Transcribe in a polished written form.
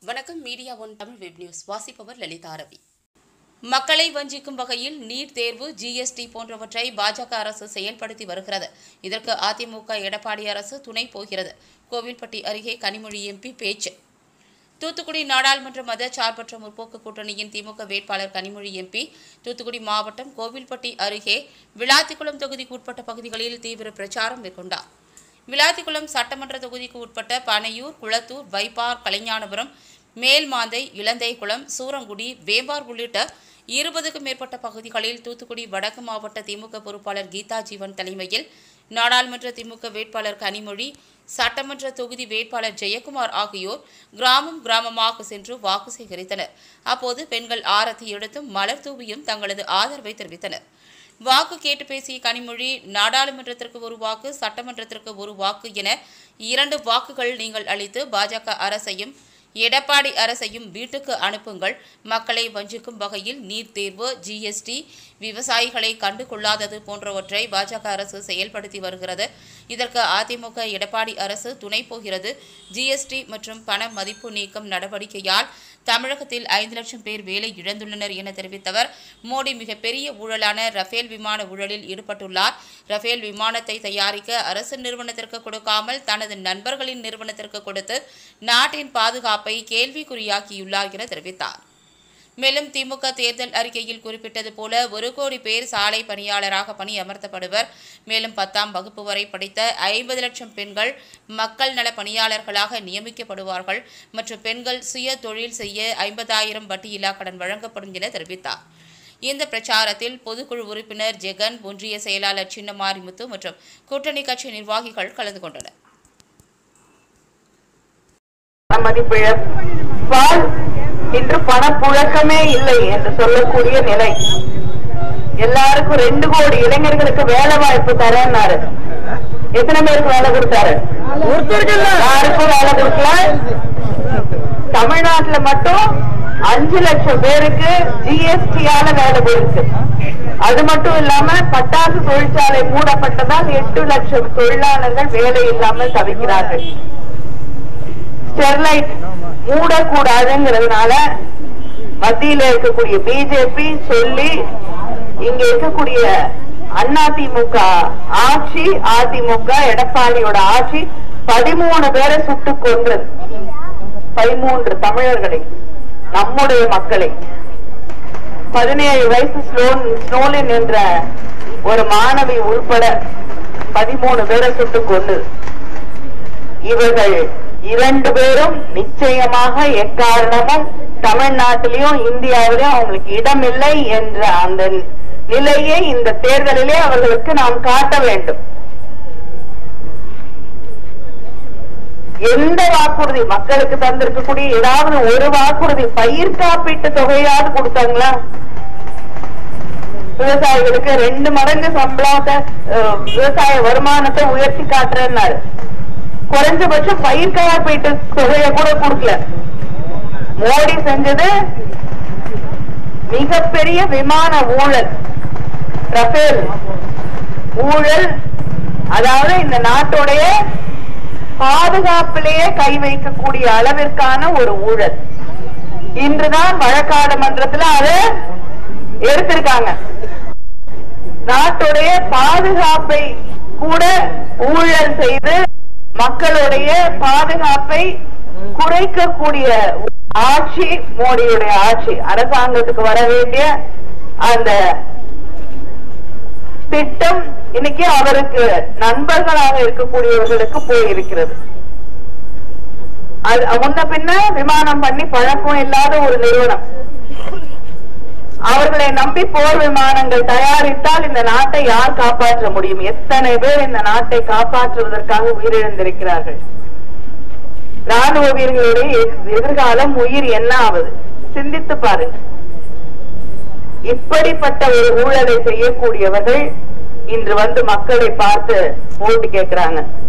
வணக்கம். Media one Tamil web news வாசிப்பவர் லலிதா ரவி. மக்களை வஞ்சிக்கும் வகையில் நீட் தேர்வு, ஜிஎஸ்டி போன்றவற்றை பாஜக அரசு செயல்படுத்தி வருகிறது. இதற்கு அதிமுக எடப்பாடி அரசு துணை போகிறது. கோவில்பட்டி அருகே கனிமொழி எம்பி பேச்சு. தூத்துக்குடி நாடாளுமன்ற மதச்சார்பற்ற முற்போக்கு கூட்டணியின் திமுக வேட்பாளர் கனிமொழி எம்பி தூத்துக்குடி மாவட்டம் கோவில்பட்டி அருகே விளாத்திக்குளம் தொகுதிக்கு உட்பட்ட பகுதிகளில் தீவிர பிரச்சாரம் மேற்கொண்டார். விளாத்திக்குளம் சட்டமன்ற தொகுதிக்கு உட்பட்ட பனையூர், குளத்தூர், வைப்பார், கலைஞானபுரம், மேல்மாந்தை, இளந்தைக்குளம், சூரங்குடி, வேம்பார் உள்ளிட்ட 20க்கும் மேற்பட்ட பகுதிகளில் தூத்துக்குடி வடக்கு மாவட்ட திமுக பொறுப்பாளர் கீதா ஜீவன் தலைமையில் நாடாளுமன்ற திமுக வேட்பாளர் கனிமொழி, சட்டமன்ற தொகுதி வேட்பாளர் ஜெயக்குமார் ஆகியோர் கிராமம் கிராமமாக சென்று வாக்கு சேகரித்தனர். அப்போது பெண்கள் ஆரத்தி எடுத்தும் மலர் தூவியும் தங்களது ஆதரவை தெரிவித்தனர். வாக்கு கேட்டு பேசிய கனிமொழி, நாடாளுமன்றத்திற்கு ஒரு வாக்கு, சட்டமன்றத்திற்கு ஒரு வாக்கு என 2 வாக்குகள் நீங்கள் அளித்து பாஜக அரசையும் எடப்பாடி அரசையும் வீட்டுக்கு அனுப்புங்கள். மக்களை வஞ்சிக்கும் வகையில் நீட் தேர்வு, ஜிஎஸ்டி, விவசாயிகளை கண்டுகொள்ளாதது போன்றவற்றை பாஜக அரசு செயல்படுத்தி வருகிறது. இதற்கு அதிமுக எடப்பாடி அரசு துணை போகிறது. ஜிஎஸ்டி மற்றும் பண மதிப்பு நீக்கம் நடவடிக்கையால் தமிழகத்தில் 5 லட்சம் பேர் வேலை இழந்துள்ளனர் என தெரிவித்தவர், மோடி மிகப்பெரிய ஊழலான ரஃபேல் விமான ஊழலில் ஈடுபட்டுள்ளார். ரஃபேல் விமானத்தை தயாரிக்க அரசு நிறுவனத்திற்கு கொடுக்காமல் தனது நண்பர்களின் நிறுவனத்திற்கு கொடுத்து நாட்டின் பாதுகாப்பை கேள்விக்குறியாக்கியுள்ளார் என தெரிவித்தார். மேலும் திமுக தேர்தல் அறிக்கையில் குறிப்பிட்டது போல 1 கோடி பேர் சாலை பணியாளராக பணியமர்த்தப்படுவர். மேலும் 10ஆம் வகுப்பு வரை படித்த 50 லட்சம் பெண்கள் மக்கள் நல பணியாளர்களாக நியமிக்கப்படுவார்கள். மற்றும் பெண்கள் சுய தொழில் செய்ய 50,000 வட்டியில்லா கடன் வழங்கப்படும் என தெரிவித்தார். இந்த பிரச்சாரத்தில் பொதுக்குழு உறுப்பினர் ஜெகன், ஒன்றிய செயலாளர் சின்னமாரிமுத்து மற்றும் கூட்டணி கட்சி நிர்வாகிகள் கலந்து கொண்டனர். இன்று பணப்புழக்கமே இல்லை என்று சொல்லக்கூடிய நிலை. எல்லாருக்கும் 2 கோடி இளைஞர்களுக்கு வேலை வாய்ப்பு தரேன்னாரு. எத்தனை பேருக்கு வேலை கொடுத்தாரு? யாருக்கும் வேலை கொடுக்கல. தமிழ்நாட்டுல மட்டும் 5 லட்சம் பேருக்கு ஜிஎஸ்டியால வேலை போயிருக்கு. அது மட்டும் இல்லாம பட்டாசு தொழிற்சாலை மூடப்பட்டதால் 8 லட்சம் தொழிலாளர்கள் வேலை இல்லாமல் தவிக்கிறார்கள். ஸ்டெர்லைட் மூடக்கூடாதுங்கிறதுனால மத்தியில இருக்கக்கூடிய பிஜேபி சொல்லி இங்க இருக்கக்கூடிய அதிமுக ஆட்சி, அதிமுக எடப்பாடியோட ஆட்சி 13 பேரை சுட்டுக் கொன்றது. 13 தமிழர்களை, நம்முடைய மக்களை. 17 வயசு ஸ்னோலின் என்ற ஒரு மாணவி உள்பட 13 பேரை சுட்டுக் கொண்டது. இவர்கள் 2 பேரும் நிச்சயமாக எக்காரணமும் தமிழ்நாட்டிலையும் இந்தியாவிலும் அவங்களுக்கு இடமில்லை என்ற அந்த நிலையை இந்த தேர்தலிலே அவர்களுக்கு நாம் காட்ட வேண்டும். எந்த வாக்குறுதி மக்களுக்கு தந்திருக்கக்கூடிய ஏதாவது ஒரு வாக்குறுதி, பயிர் காப்பீட்டு தொகையாவது கொடுத்தாங்களா? விவசாயிகளுக்கு 2 மடங்கு சம்பளத்தை, விவசாய வருமானத்தை உயர்த்தி காட்டுறேன்னாரு. குறைஞ்சபட்சம் பயிர் காப்பீட்டு தொகையை கூட கொடுக்கல. மோடி செஞ்சது மிகப்பெரிய விமான ஊழல், ரஃபேல் ஊழல். அதாவது இந்த நாட்டுடைய பாதுகாப்பிலேயே கை வைக்கக்கூடிய அளவிற்கான ஒரு ஊழல். இன்றுதான் வழக்காடு மன்றத்தில் அதை எடுத்திருக்காங்க. நாட்டுடைய பாதுகாப்பை கூட ஊழல் செய்து மக்களுடைய பாதுகாப்பை குறைக்கக்கூடிய ஆட்சி மோடியுடைய ஆட்சி. அரசாங்கத்துக்கு வர வேண்டிய அந்த திட்டம் இன்னைக்கு அவருக்கு நண்பர்களாக இருக்கக்கூடியவர்களுக்கு போயிருக்கிறது. முன்ன பின்ன விமானம் பண்ணி பழக்கம் இல்லாத ஒரு நிறுவனம். அவர்களை நம்பி போர் விமானங்கள் தயாரித்தால் இந்த நாட்டை யார் காப்பாற்ற முடியும்? எத்தனை பேர் இந்த நாட்டை காப்பாற்றுவதற்காக உயிரிழந்திருக்கிறார்கள்? ராணுவ வீரர்களுடைய எதிர்காலம், உயிர் என்ன ஆவது? சிந்தித்து பாருங்க. இப்படிப்பட்ட ஒரு ஊழலை செய்யக்கூடியவர்கள் இன்று வந்து மக்களை பார்த்து ஓட்டு கேட்கிறாங்க.